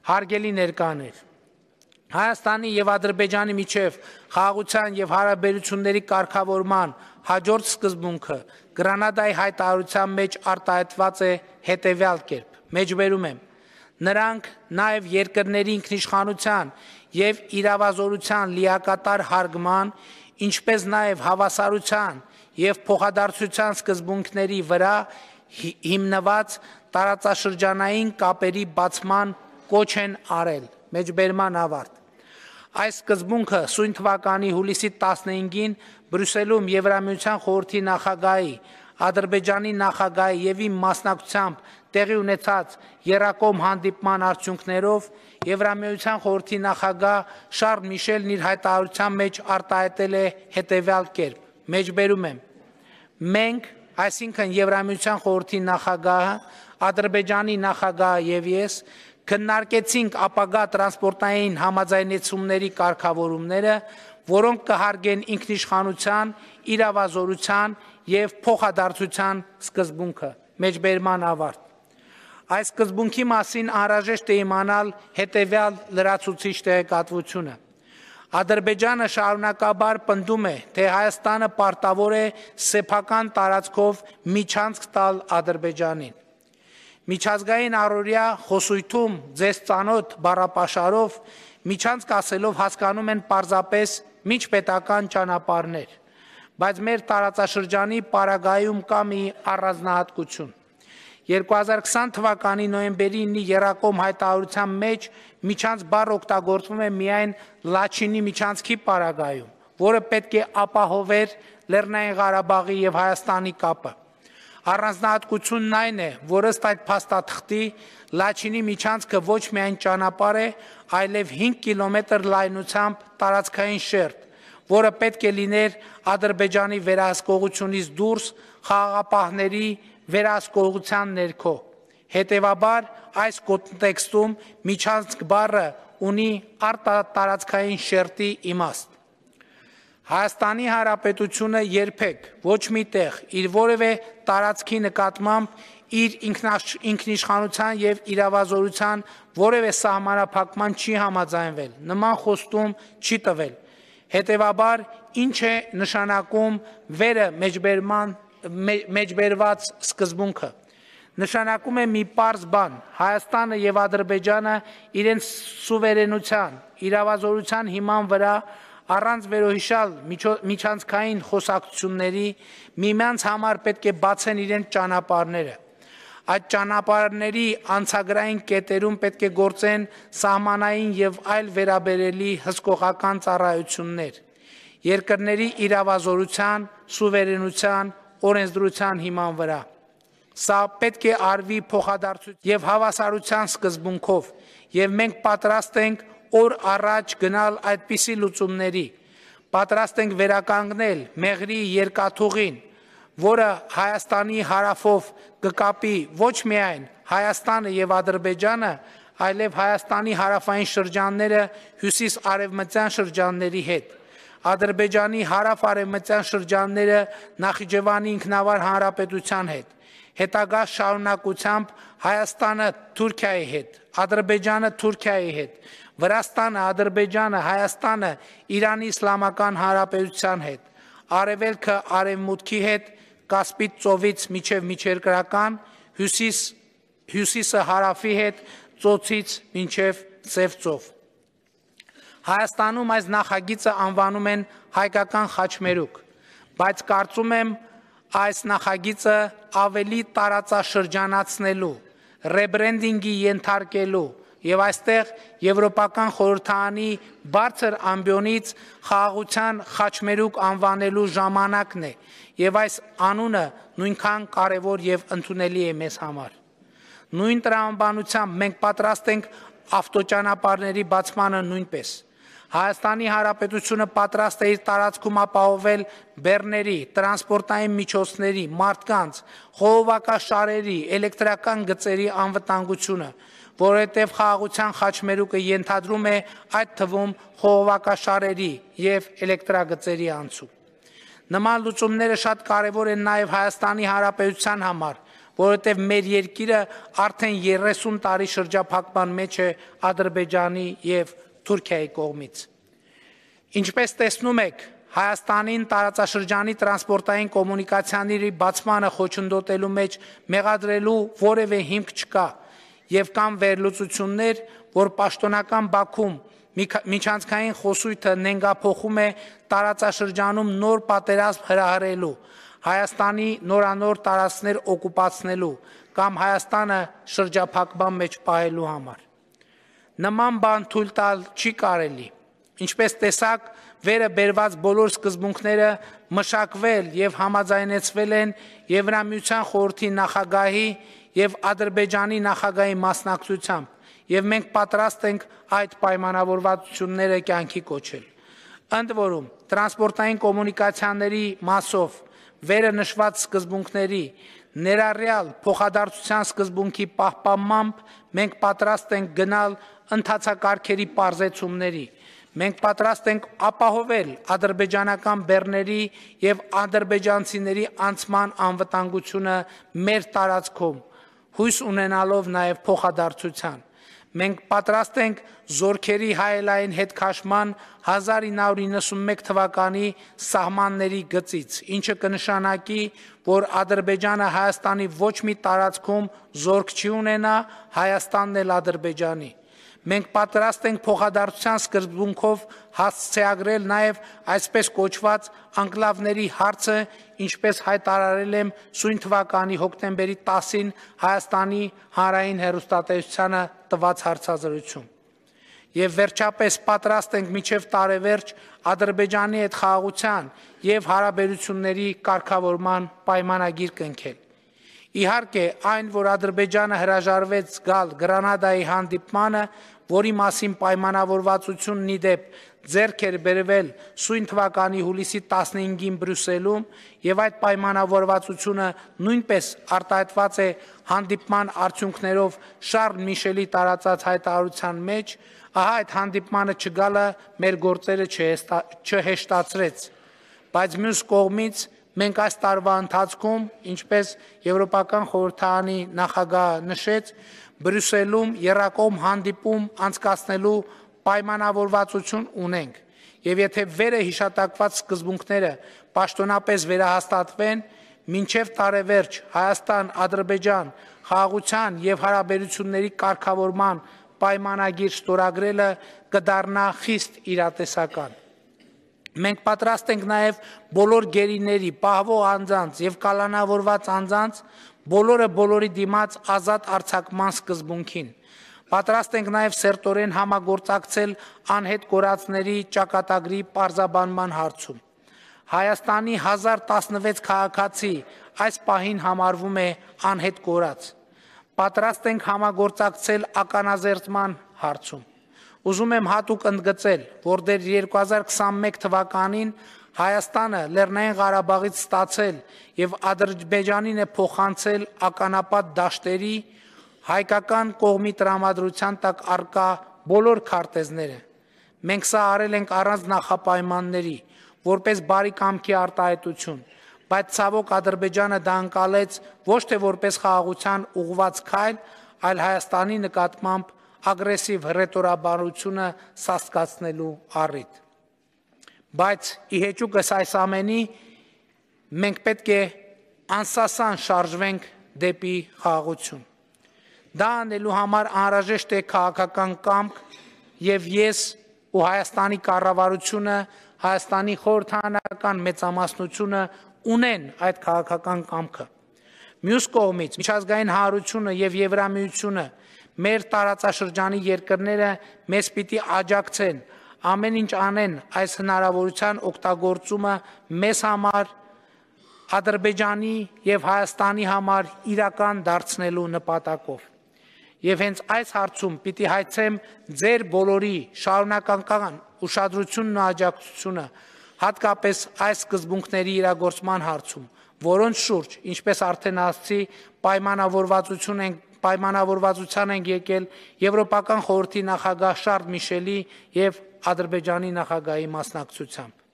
Հարգելի ներկաներ, Հայաստանի և Ադրբեջանի միջև խաղաղության և հարաբերությունների կարգավորման հաջորդ սկզբունքը Գրանադայի հայտարարության մեջ արտահայտված է հետևյալ կերպ. Մեջբերում եմ. Նրանք նաև երկրների ինքնիշխանության և իրավազորության լիակատար հարգման, ինչպես նաև հավասարության և փոխադարձության սկզբունքների վրա հիմնված տարածաշրջանային կապերի բացման կոչ են արել։ Մեջբերման ավարտ։ Այս սկզբունքը սույն թվականի հուլիսի 15-ին Բրյուսելում Եվրամիության խորհրդի նախագահի, Ադրբեջանի նախագահի և իմ մասնակցությամբ տեղի ունեցած եռակողմ հանդիպման արդյունքներով Եվրամիության խորհրդի նախագահ Շարլ Միշելն իր հայտարարության մեջ արտահայտել է հետևյալ կերպ. Մեջբերում եմ. Մենք, այսինքն Եվրամիության խորհրդի նախագահը, Ադրբեջանի նախագահը և ես քննարկեցինք ապագա տրանսպորտային համաձայնեցումների կարգավորումները, որոնք կհարգեն ինքնիշխանության, իրավազորության և փոխադարձության սկզբունքը։ Մեջբերման ավարտ։ Այս սկզբունքի մասին անհրաժեշտ է իմանալ հետևյալ լրացուցիչ տեղեկատվությունը։ Ադրբեջանը շարունակաբար պնդում է, թե Հայաստանը պարտավոր է սեփական տարածքով միջանցք տալ Ադրբեջանին։ Միջազգային առօրյա խոսույթում ձեզ ծանոթ բառապաշարով միջանցք ասելով հասկանում են պարզապես միջպետական ճանապարհներ, բայց մեր տարածաշրջանի պարագայում կա մի առանձնահատկություն։ 2020 թվականի նոյեմբերի 9-ի եռակողմ հայտարարության մեջ միջանցք բառը օգտագործվում է միայն Լաչինի միջանցքի պարագայում, որը պետք է ապահովեր Լեռնային Ղարաբաղի և Հայաստանի կապը։ Առանձնահատկությունն այն է, որ ըստ այդ փաստաթղթի Լաչինի միջանցքը ոչ միայն ճանապարհ է, այլև 5 կիլոմետր լայնությամբ տարածքային շերտ, որը պետք է լիներ Ադրբեջանի վերահսկողությունից դուրս խաղաղապահների վերահսկողության ներքո։ Հետևաբար, այս կոնտեքստում միջանցք բառը ունի արտատարածքային շերտի իմաստ։ Հայաստանի Հանրապետությունը երբեք ոչ մի տեղ իր որևէ տարածքի նկատմամբ իր ինքնիշխանության և իրավազորության որևէ սահմանափակման չի համաձայնվել, նման խոստում չի տվել։ Հետևաբար, ինչ է նշանակում վերը մեջբերված սկզբունքը։ Նշանակում է մի պարզ բան. Հայաստանը և Ադրբեջանը իրենց սուվերենության, իրավազորության հիման վրա առանց վերոհիշյալ միջանցքային խոսակցությունների միմյանց համար պետք է բացեն իրենց ճանապարհները։ Այդ ճանապարհների անցագրային կետերում պետք է գործեն սահմանային և այլ վերաբերելի հսկողական ծառայություններ, երկրների իրավազորության, սուվերենության, օրենսդրության հիման վրա։ Սա պետք է արվի փոխադարձության և հավասարության սկզբունքով, և մենք պատրաստ ենք օր առաջ գնալ այդպիսի լուծումների, պատրաստ ենք վերականգնել Մեղրի երկաթուղին, որը Հայաստանի հարավով կկապի ոչ միայն Հայաստանը և Ադրբեջանը, այլև Հայաստանի հարավային շրջանները հյուսիս-արևմտյան շրջանների հետ, Ադրբեջանի հարավ-արևմտյան շրջանները Նախիջևանի ինքնավար հանրապետության հետ, հետագա շարունակությամբ Հայաստանը Թուրքիայի հետ, Ադրբեջանը Թուրքիայի հետ, Վրաստանը, Ադրբեջանը, Հայաստանը Իրանի Իսլամական Հանրապետության հետ, Արևելքը Արևմուտքի հետ, Կասպից ծովից մինչև միջերկրական, հյուսիսը հարավի հետ, ծոցից մինչև Սև ծով։ Հայաստանում այս նախագիծը անվանում են հայկական խաչմերուկ, բայց կարծում եմ այս նախագիծը ավելի տարածաշրջանացնելու, ռեբրենդինգի ենթարկելու և այստեղ Եվրոպական խորհրդարանի բարձր ամբիոնից խաղաղության խաչմերուկ անվանելու ժամանակն է, և այս անունը նույնքան կարևոր և ընդունելի է մեզ համար։ Նույն տրամաբանությամբ մենք պատրաստ ենք ավտոճանապարհների բացմանը նույնպես։ Հայաստանի Հանրապետությունը պատրաստ է իր տարածքում ապահովել բեռների, տրանսպորտային միջոցների, մարդկանց, խողովակաշարերի, էլեկտրական գծերի անվտանգությունը, որովհետև խաղաղության խաչմերուկը ենթադրում է այդ թվում խողովակաշարերի և էլեկտրագծերի անցում։ Նման լուծումները շատ կարևոր են նաև Հայաստանի Հանրապետության համար, որովհետև մեր երկիրը արդեն 30 տարի շրջափակման մեջ է Ադրբեջանի եւ Թուրքիայի կողմից։ Ինչպես տեսնում եք, Հայաստանին տարածաշրջանի տրանսպորտային կոմունիկացիաների բացմանը խոչընդոտելու մեջ մեղադրելու որևէ հիմք չկա եւ կան վերլուծություններ, որ պաշտոնական Բաքվում միջանցքային խոսույթը նենգափոխում է տարածաշրջանում նոր պատերազմ հրահրելու, Հայաստանի նորանոր տարածքներ օկուպացնելու կամ Հայաստանը շրջափակման մեջ պահելու համար։ Նման բան թույլ տալ չի կարելի։ Ինչպես տեսակ, վերը բերված բոլոր սկզբունքները մշակվել եւ համաձայնեցվել են Եվրամիության խորհրդի նախագահի եւ Ադրբեջանի նախագահի մասնակցությամբ եւ մենք պատրաստ ենք այդ պայմանավորվածությունները կյանքի կոչել։ Ընդ որում, տրանսպորտային կոմունիկացիաների մասով վերը նշված սկզբունքների ներառյալ փոխադարձության սկզբունքի պահպանմամբ մենք պատրաստ ենք գնալ ընթացակարգերի պարզեցումների։ Մենք պատրաստ ենք ապահովել ադրբեջանական բեռների եւ ադրբեջանցիների անցման անվտանգությունը մեր տարածքում, հույս ունենալով նաեւ փոխադարձության։ Մենք պատրաստ ենք զորքերի հայելային հետքաշման 1991 թվականի սահմանների գծից, ինչը կնշանակի, որ Ադրբեջանը Հայաստանի ոչ մի տարածքում զորք չի ունենա, Հայաստանն էլ Ադրբեջանի։ Մենք պատրաստ ենք փոխադարձության սկզբունքով հասցեագրել նաև այսպես կոչված անկլավների հարցը, ինչպես հայտարարել եմ սույն թվականի հոկտեմբերի 10-ին Հայաստանի հանրային հեռուստատեսությանը տված հարցազրույցում։ Եվ վերջապես պատրաստ ենք մինչև տարեվերջ Ադրբեջանի հետ խաղաղության եւ հարաբերությունների կարգավորման պայմանագիր կնքել։ Իհարկե, այն, որ Ադրբեջանը հրաժարվեց գալ Գրանադայի հանդիպմանը, որի մասին պայմանավորվածությունն ի դեպ ձեռք էր բերվել սույն թվականի հուլիսի 15-ին Բրյուսելում եւ այդ պայմանավորվածությունը նույնպես արտահայտված է հանդիպման արդյունքներով Շարլ Միշելի տարածած հայտարարության մեջ, ահա այդ հանդիպմանը չգալը մեր գործերը չհեշտացրեց, բայց մյուս կողմից մենք այս տարվա ընթացքում, ինչպես Եվրոպական խորհրդարանի նախագահը նշեց, Բրյուսելում եռակողմ հանդիպում անցկացնելու պայմանավորվածություն ունենք, եւ եթե վերը հիշատակված սկզբունքները պաշտոնապես վերահաստատվեն, մինչև տարեվերջ Հայաստան-Ադրբեջան խաղաղության եւ հարաբերությունների կարգավորման պայմանագիր ստորագրելը կդառնա խիստ իրատեսական։ Մենք պատրաստ ենք նաև բոլոր գերիների, պահվող անձանց եւ կալանավորված անձանց բոլորը բոլորի դիմաց ազատ արձակման սկզբունքին։ Պատրաստ ենք նաև սերտորեն համագործակցել անհետ կորածների ճակատագրի պարզաբանման հարցում։ Հայաստանի 1016 քաղաքացի այս պահին համարվում է անհետ կորած։ Պատրաստ ենք համագործակցել ականազերծման հարցում։ Ուզում եմ հատուկ ընդգծել, որ դեռ 2021 թվականին Հայաստանը Լեռնային Ղարաբաղից ստացել եւ Ադրբեջանին է փոխանցել ականապատ դաշտերի հայկական կողմի տրամադրության տակ առկա բոլոր քարտեզները։ Մենք սա արել ենք առանց նախապայմանների, որպես բարի կամքի արտահայտություն, բայց ցավոք Ադրբեջանը դա ընկալեց ոչ թե որպես խաղաղության ուղղված քայլ, այլ Հայաստանի նկատմամբ ագրեսիվ հռետորաբանությունը սաստկացնելու առիթ։ Բայց ի հեճուկս այս ամենի մենք պետք է անսասան շարժվենք դեպի խաղաղություն։ Դա անելու համար անհրաժեշտ է քաղաքական կամք եւ ես ու Հայաստանի կառավարությունը, Հայաստանի խորհրդարանական մեծամասնությունը ունեն այդ քաղաքական կամքը։ Մյուս կողմից միջազգային հանրությունը եւ Եվրամիությունը մեր տարածաշրջանի երկրները մեզ պիտի աջակցեն, ամեն ինչ անեն այս հնարավորության օգտագործումը մեզ համար, Ադրբեջանի եւ Հայաստանի համար իրական դարձնելու նպատակով։ Եվ հենց այս հարցում պիտի հայցեմ ձեր բոլորի շարունակական ուշադրությունն ու աջակցությունը, հատկապես այս սկզբունքների իրագործման հարցում, որոնց շուրջ, ինչպես արդեն ասացի, պայմանավորվածության ենք եկել Եվրոպական խորհրդի նախագահ Շարլ Միշելի եւ Ադրբեջանի նախագահի մասնակցությամբ։